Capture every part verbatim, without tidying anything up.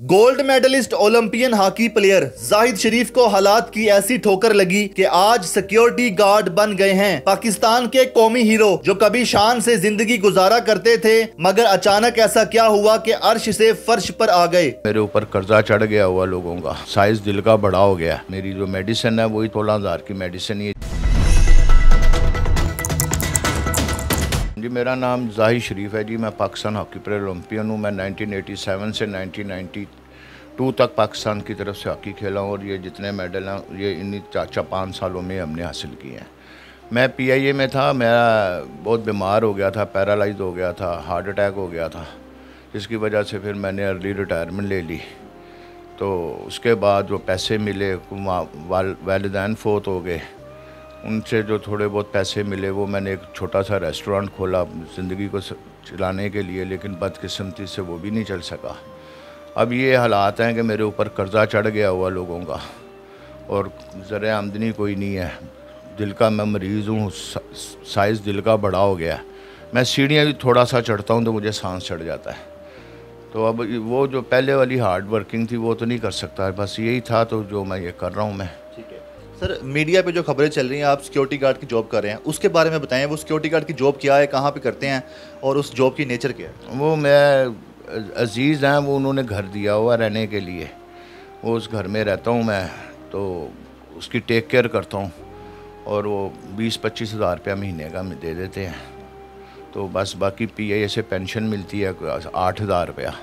Gold medallist Olympian hockey player Zahid Sharif को हालात की ऐसी ठोकर लगी कि आज सिक्योरिटी गार्ड बन गए हैं। पाकिस्तान के कौमी हीरो जो कभी शान से जिंदगी गुजारा करते थे, मगर अचानक ऐसा क्या हुआ कि अर्श से फर्श पर आ गए। मेरे ऊपर कर्जा चढ़ गया हुआ लोगों का, साइज दिल का बड़ा हो गया। मेरी जो मेडिसिन है वही सोलह हजार की मेडिसिन है। जी मेरा नाम जाहिद शरीफ है जी। मैं पाकिस्तान हॉकी प्लेयर ओलंपियन हूँ। मैं नाइनटीन एटी सेवन से नाइनटीन नाइंटी टू तक पाकिस्तान की तरफ से हॉकी खेला हूँ और ये जितने मेडल हैं ये इन्हीं चार पाँच सालों में हमने हासिल किए हैं। मैं पीआईए में था, मैं बहुत बीमार हो गया था, पैरालाइज हो गया था, हार्ट अटैक हो गया था, जिसकी वजह से फिर मैंने अर्ली रिटायरमेंट ले ली। तो उसके बाद जो पैसे मिले, वालिदैन फोत हो गए, उनसे जो थोड़े बहुत पैसे मिले वो मैंने एक छोटा सा रेस्टोरेंट खोला ज़िंदगी को चलाने के लिए, लेकिन बदकिस्मती से वो भी नहीं चल सका। अब ये हालात हैं कि मेरे ऊपर कर्जा चढ़ गया हुआ लोगों का और ज़रा आमदनी कोई नहीं है। दिल का मैं मरीज़ हूँ, साइज़ दिल का बड़ा हो गया। मैं सीढ़ियाँ भी थोड़ा सा चढ़ता हूँ तो मुझे सांस चढ़ जाता है। तो अब वो जो पहले वाली हार्ड वर्किंग थी वो तो नहीं कर सकता, बस यही था तो जो मैं ये कर रहा हूँ मैं। सर, मीडिया पे जो खबरें चल रही हैं आप सिक्योरिटी गार्ड की जॉब कर रहे हैं, उसके बारे में बताएं। वो सिक्योरिटी गार्ड की जॉब क्या है, कहाँ पे करते हैं और उस जॉब की नेचर क्या है? वो मैं अजीज़ हैं, वो उन्होंने घर दिया हुआ रहने के लिए, वो उस घर में रहता हूँ मैं, तो उसकी टेक केयर करता हूँ और वो बीस पच्चीस हज़ार रुपया महीने का दे देते हैं। तो बस बाकी पी आई ए से पेंशन मिलती है आठ हज़ार रुपया,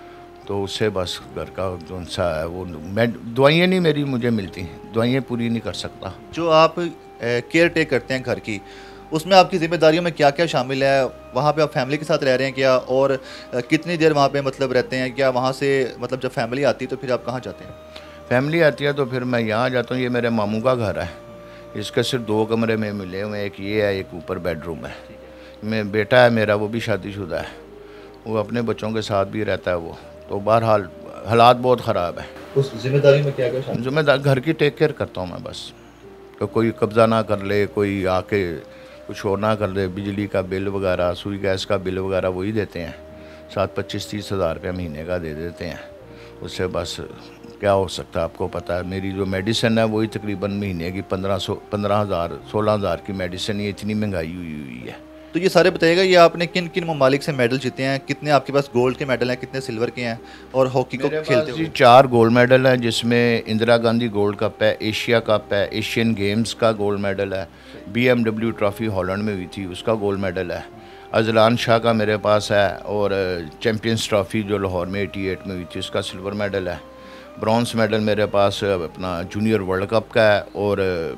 तो उससे बस घर का जो सा है वो मैं दवाइयाँ नहीं मेरी मुझे मिलती, दवाइयाँ पूरी नहीं कर सकता। जो आप केयर टेक करते हैं घर की, उसमें आपकी जिम्मेदारियों में क्या क्या शामिल है? वहाँ पे आप फैमिली के साथ रह रहे हैं क्या, और कितनी देर वहाँ पे मतलब रहते हैं क्या? वहाँ से मतलब जब फैमिली आती है तो फिर आप कहाँ जाते हैं? फैमिली आती है तो फिर मैं यहाँ जाता हूँ। ये मेरे मामू का घर है, इसके सिर्फ दो कमरे में मिले हुए हैं, एक ये है एक ऊपर बेडरूम है। मैं बेटा है मेरा, वो भी शादीशुदा है, वो अपने बच्चों के साथ भी रहता है वो। तो बहरहाल हालात बहुत ख़राब है। उस जिम्मेदारी में क्या क्या? जिम्मेदार घर की टेक केयर करता हूँ मैं बस, तो कोई कब्ज़ा ना कर ले, कोई आके कुछ और ना कर ले। बिजली का बिल वगैरह, सुई गैस का बिल वगैरह वही देते हैं, सात पच्चीस तीस हज़ार रुपया महीने का दे देते हैं। उससे बस क्या हो सकता है, आपको पता है मेरी जो मेडिसिन है वही तकरीबन महीने की पंद्रह सौ पंद्रह हज़ार सोलह हज़ार की मेडिसिन, ये इतनी महंगाई हुई हुई है। तो ये सारे बताइएगा, ये आपने किन किन ममालिक से मेडल जीते हैं? कितने आपके पास गोल्ड के मेडल हैं, कितने सिल्वर के हैं, और हॉकी को खेलते हुए? चार गोल्ड मेडल हैं, जिसमें इंदिरा गांधी गोल्ड कप है, एशिया कप है, एशियन गेम्स का गोल्ड मेडल है, बीएमडब्ल्यू ट्रॉफी हॉलैंड में हुई थी उसका गोल्ड मेडल है, अजलान शाह का मेरे पास है, और चैम्पियंस ट्रॉफी जो लाहौर में अठासी में हुई थी उसका सिल्वर मेडल है। ब्रॉन्ज मेडल मेरे पास अपना जूनियर वर्ल्ड कप का है, और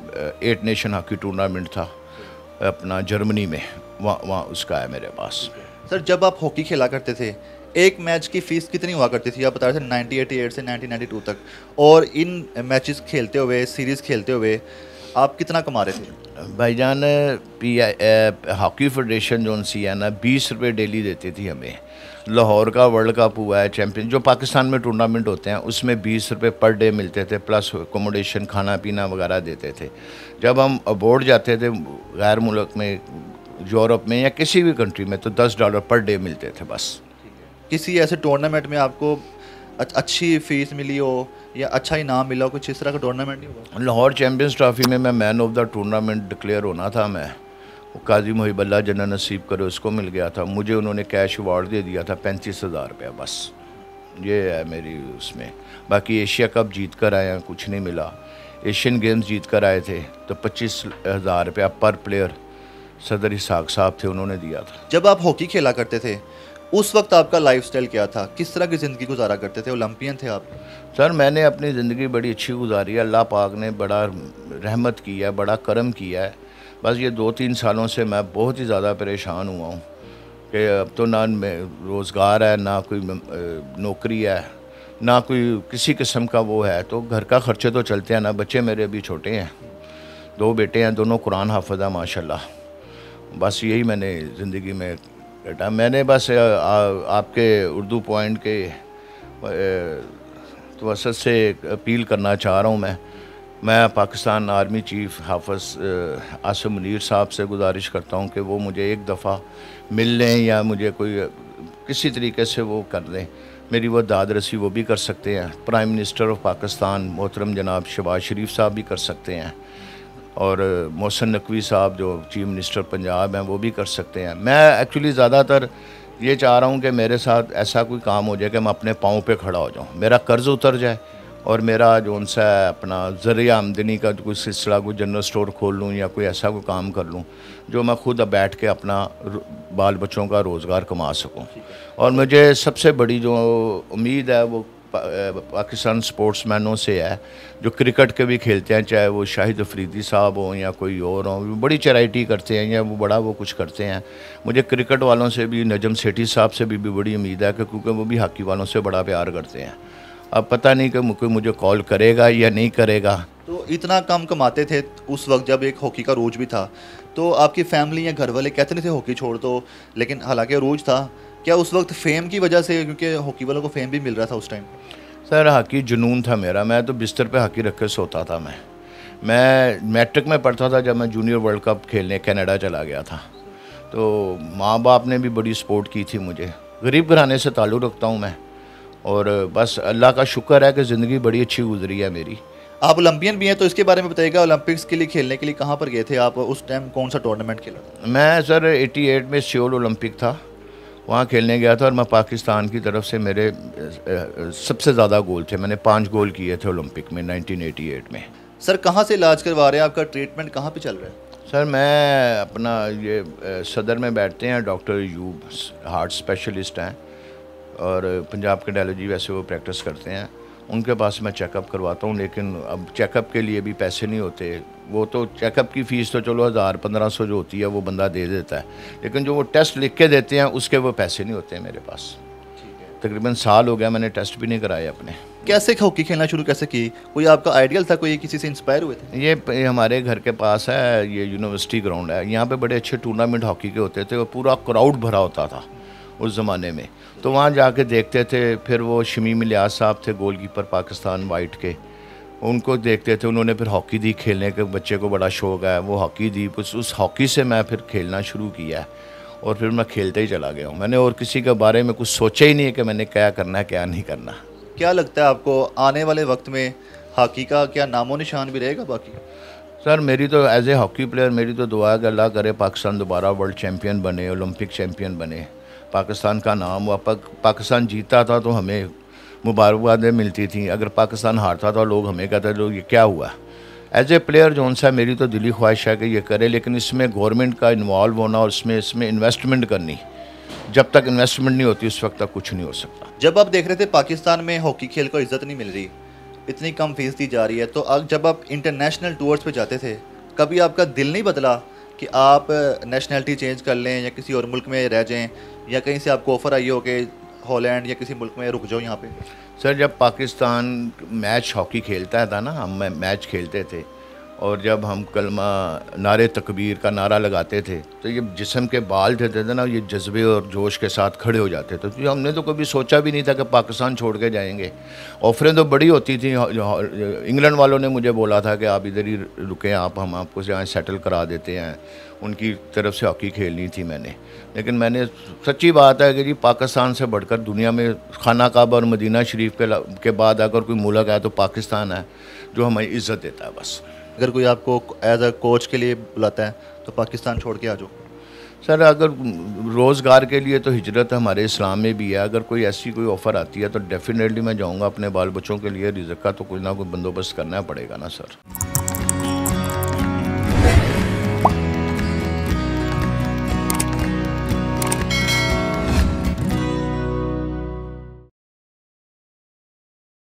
एट नेशन हॉकी टूर्नामेंट था अपना जर्मनी में, वहाँ वहाँ उसका है मेरे पास। सर, जब आप हॉकी खेला करते थे, एक मैच की फ़ीस कितनी हुआ करती थी? आप बता रहे थे नाइनटीन एटी एट से नाइनटीन नाइंटी टू तक, और इन मैचेस खेलते हुए, सीरीज़ खेलते हुए आप कितना कमा रहे थे? भाईजान, पी आई हॉकी फेडरेशन जो सी है ना, बीस रुपये डेली देती थी हमें। लाहौर का वर्ल्ड कप हुआ है, चैम्पियन जो पाकिस्तान में टूर्नामेंट होते हैं उसमें बीस रुपये पर डे मिलते थे, प्लस एकोमोडेशन खाना पीना वगैरह देते थे। जब हम अबोर्ड जाते थे गैर मुल्क में, यूरोप में या किसी भी कंट्री में, तो दस डॉलर पर डे मिलते थे बस। किसी ऐसे टूर्नामेंट में आपको अच्छी फ़ीस मिली हो या अच्छा इनाम मिला हो, कुछ इस तरह का टूर्नामेंट नहीं हुआ? लाहौर चैम्पियंस ट्रॉफी में मैं man of the tournament declare होना था, मैं काजी मुहिबल्ला जना नसीब करे उसको मिल गया था, मुझे उन्होंने कैश अवार्ड दे दिया था पैंतीस हज़ार रुपया, बस ये है मेरी उसमें। बाकी एशिया कप जीत कर आए हैं, कुछ नहीं मिला। एशियन गेम्स जीत कर आए थे तो पच्चीस हज़ार रुपया पर प्लेयर सदर इसाक साहब थे, उन्होंने दिया था। जब आप हॉकी खेला करते थे उस वक्त आपका लाइफस्टाइल क्या था? किस तरह की ज़िंदगी गुजारा करते थे? ओलंपियन थे आप? सर, मैंने अपनी ज़िंदगी बड़ी अच्छी गुजारी है, अल्लाह पाक ने बड़ा रहमत किया है, बड़ा करम किया है। बस ये दो तीन सालों से मैं बहुत ही ज़्यादा परेशान हुआ हूँ कि अब तो ना रोज़गार है, ना कोई नौकरी है, ना कोई किसी किस्म का वो है, तो घर का ख़र्चे तो चलते हैं ना। बच्चे मेरे अभी छोटे हैं, दो बेटे हैं, दोनों कुरान हाफ़िज़ हैं माशाल्लाह। बस यही मैंने ज़िंदगी में बेटा, मैंने बस आ, आपके उर्दू पॉइंट के तवसत से अपील करना चाह रहा हूँ। मैं मैं पाकिस्तान आर्मी चीफ़ हाफ़िज़ आसिम मुनीर साहब से गुजारिश करता हूँ कि वो मुझे एक दफ़ा मिल लें या मुझे कोई किसी तरीके से वो कर दें। मेरी वो दाद रसी वो भी कर सकते हैं, प्राइम मिनिस्टर ऑफ पाकिस्तान मोहतरम जनाब शहबाज शरीफ साहब भी कर सकते हैं, और मोहसिन नकवी साहब जो चीफ मिनिस्टर पंजाब हैं वो भी कर सकते हैं। मैं एक्चुअली ज़्यादातर ये चाह रहा हूँ कि मेरे साथ ऐसा कोई काम हो जाए कि मैं अपने पाँव पे खड़ा हो जाऊँ, मेरा कर्ज़ उतर जाए और मेरा जो उनसा अपना ज़रिया आमदनी का कोई सिलसिला, कोई जनरल स्टोर खोल लूँ या कोई ऐसा कोई काम कर लूँ जो मैं खुद अब बैठ के अपना बाल बच्चों का रोज़गार कमा सकूँ। और मुझे सबसे बड़ी जो उम्मीद है वो पाकिस्तान स्पोर्ट्समैनों से है जो क्रिकेट के भी खेलते हैं, चाहे वो शाहिद अफरीदी साहब हों या कोई और हों, बड़ी चैरिटी करते हैं या वो बड़ा वो कुछ करते हैं। मुझे क्रिकेट वालों से भी, नजम सेठी साहब से भी, भी बड़ी उम्मीद है कि क्योंकि वो भी हॉकी वालों से बड़ा प्यार करते हैं। अब पता नहीं कि कोई मुझे कॉल करेगा या नहीं करेगा। तो इतना कम कमाते थे उस वक्त जब एक हॉकी का रोज भी था, तो आपकी फैमिली या घर वाले कहते नहीं थे हॉकी छोड़ दो, लेकिन हालांकि रोज था, क्या उस वक्त फेम की वजह से, क्योंकि हॉकी वालों को फेम भी मिल रहा था उस टाइम? सर हॉकी जुनून था मेरा, मैं तो बिस्तर पे हॉकी रख के सोता था। मैं मैं मैट्रिक में पढ़ता था जब मैं जूनियर वर्ल्ड कप खेलने कनाडा चला गया था। तो माँ बाप ने भी बड़ी सपोर्ट की थी मुझे। गरीब घराने से ताल्लुक़ रखता हूँ मैं, और बस अल्लाह का शुक्र है कि ज़िंदगी बड़ी अच्छी गुजरी है मेरी। आप ओलंपियन भी हैं, तो इसके बारे में बताइएगा, ओलंपिक्स के लिए खेलने के लिए कहाँ पर गए थे आप? उस टाइम कौन सा टूर्नामेंट खेला था? मैं सर अठासी में सियोल ओलंपिक था, वहाँ खेलने गया था और मैं पाकिस्तान की तरफ से मेरे सबसे ज़्यादा गोल थे, मैंने पाँच गोल किए थे ओलंपिक में नाइनटीन एटी एट में। सर कहाँ से इलाज करवा रहे हैं, आपका ट्रीटमेंट कहाँ पे चल रहा है? सर मैं अपना ये सदर में बैठते हैं डॉक्टर यूब, हार्ट स्पेशलिस्ट हैं और पंजाब कार्डियोलॉजी वैसे वो प्रैक्टिस करते हैं, उनके पास मैं चेकअप करवाता हूँ। लेकिन अब चेकअप के लिए भी पैसे नहीं होते, वो तो चेकअप की फ़ीस तो चलो हज़ार पंद्रह सौ जो होती है वो बंदा दे देता है, लेकिन जो वो टेस्ट लिख के देते हैं उसके वो पैसे नहीं होते मेरे पास। तकरीबन साल हो गया मैंने टेस्ट भी नहीं कराए अपने। कैसे हॉकी खेलना शुरू कैसे की? कोई आपका आइडियल था, कोई किसी से इंस्पायर हुए थे? ये हमारे घर के पास है, ये यूनिवर्सिटी ग्राउंड है, यहाँ पे बड़े अच्छे टूर्नामेंट हॉकी के होते थे, वो पूरा क्राउड भरा होता था उस ज़माने में, तो वहाँ जाके देखते थे। फिर वो शमीम इलियास साहब थे गोलकीपर पाकिस्तान वाइट के, उनको देखते थे, उन्होंने फिर हॉकी दी, खेलने के बच्चे को बड़ा शौक है, वो हॉकी दी, उस उस हॉकी से मैं फिर खेलना शुरू किया और फिर मैं खेलते ही चला गया हूँ। मैंने और किसी के बारे में कुछ सोचा ही नहीं है कि मैंने क्या करना है क्या नहीं करना। क्या लगता है आपको आने वाले वक्त में हॉकी का क्या नामो निशान भी रहेगा बाकी? सर मेरी तो एज ए हॉकी प्लेयर मेरी तो दुआ है कि अल्लाह करे पाकिस्तान दोबारा वर्ल्ड चैम्पियन बने, ओलंपिक चैम्पियन बने, पाकिस्तान का नाम हुआ। पाकिस्तान जीता था तो हमें मुबारकबादें मिलती थी, अगर पाकिस्तान हारता था लोग हमें कहते थे ये क्या हुआ। एज ए प्लेयर जो सा मेरी तो दिली ख्वाहिश है कि ये करे, लेकिन इसमें गवर्नमेंट का इन्वॉल्व होना और इसमें इसमें इन्वेस्टमेंट करनी, जब तक इन्वेस्टमेंट नहीं होती उस वक्त तक कुछ नहीं हो सकता। जब आप देख रहे थे पाकिस्तान में हॉकी खेल को इज्जत नहीं मिल रही, इतनी कम फीस दी जा रही है, तो अब जब आप इंटरनेशनल टूर्स पे जाते थे, कभी आपका दिल नहीं बदला कि आप नेशनलिटी चेंज कर लें या किसी और मुल्क में रह जाएं, या कहीं से आपको ऑफ़र आई हो कि हॉलैंड या किसी मुल्क में रुक जाओ यहाँ पे? सर जब पाकिस्तान मैच हॉकी खेलता था ना, हम मैच खेलते थे और जब हम कलमा नारे तकबीर का नारा लगाते थे तो ये जिस्म के बाल थे थे ना, ये जज्बे और जोश के साथ खड़े हो जाते थे। तो हमने तो कभी सोचा भी नहीं था कि पाकिस्तान छोड़ के जाएंगे। ऑफरें तो बड़ी होती थी, इंग्लैंड वालों ने मुझे बोला था कि आप इधर ही रुकें, आप हम आपको यहाँ सेटल करा देते हैं, उनकी तरफ से हॉकी खेलनी थी मैंने। लेकिन मैंने, सच्ची बात है कि जी पाकिस्तान से बढ़कर दुनिया में खाना काबा और मदीना शरीफ के के बाद अगर कोई मुल्क है तो पाकिस्तान है जो हमें इज़्ज़त देता है। बस अगर कोई आपको एज अ कोच के लिए बुलाता है तो पाकिस्तान छोड़ के आ जाओ? सर अगर रोज़गार के लिए तो हिजरत हमारे इस्लाम में भी है, अगर कोई ऐसी कोई ऑफ़र आती है तो डेफिनेटली मैं जाऊंगा। अपने बाल बच्चों के लिए रिज़्क़ का तो कोई ना कोई बंदोबस्त करना पड़ेगा ना सर।